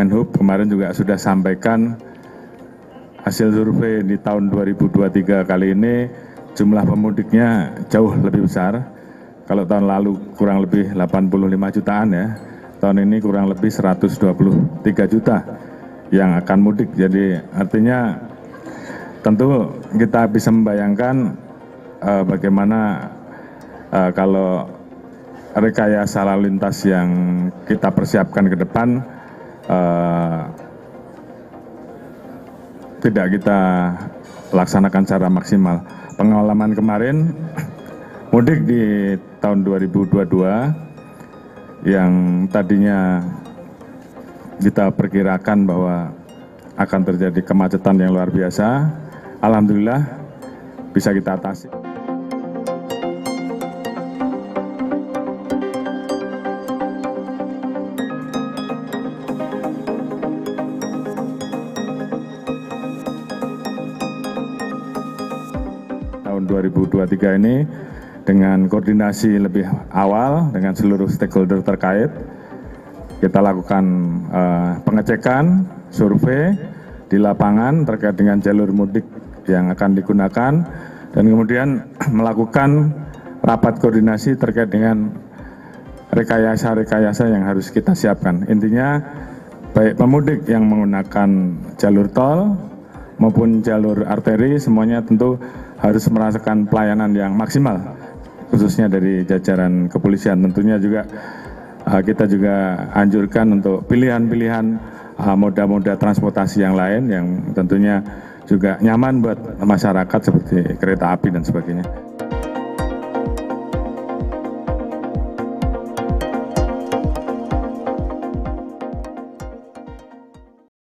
Menhub kemarin juga sudah sampaikan hasil survei di tahun 2023 kali ini jumlah pemudiknya jauh lebih besar. Kalau tahun lalu kurang lebih 85 jutaan ya, tahun ini kurang lebih 123 juta yang akan mudik. Jadi artinya tentu kita bisa membayangkan bagaimana kalau rekayasa lalu lintas yang kita persiapkan ke depan tidak kita laksanakan secara maksimal. Pengalaman kemarin mudik di tahun 2022 yang tadinya kita perkirakan bahwa akan terjadi kemacetan yang luar biasa, alhamdulillah bisa kita atasi. Tahun 2023 ini dengan koordinasi lebih awal dengan seluruh stakeholder terkait, kita lakukan pengecekan, survei di lapangan terkait dengan jalur mudik yang akan digunakan, dan kemudian melakukan rapat koordinasi terkait dengan rekayasa-rekayasa yang harus kita siapkan. Intinya baik pemudik yang menggunakan jalur tol maupun jalur arteri semuanya tentu harus merasakan pelayanan yang maksimal, khususnya dari jajaran kepolisian. Tentunya juga kita juga anjurkan untuk pilihan-pilihan moda-moda transportasi yang lain yang tentunya juga nyaman buat masyarakat seperti kereta api dan sebagainya.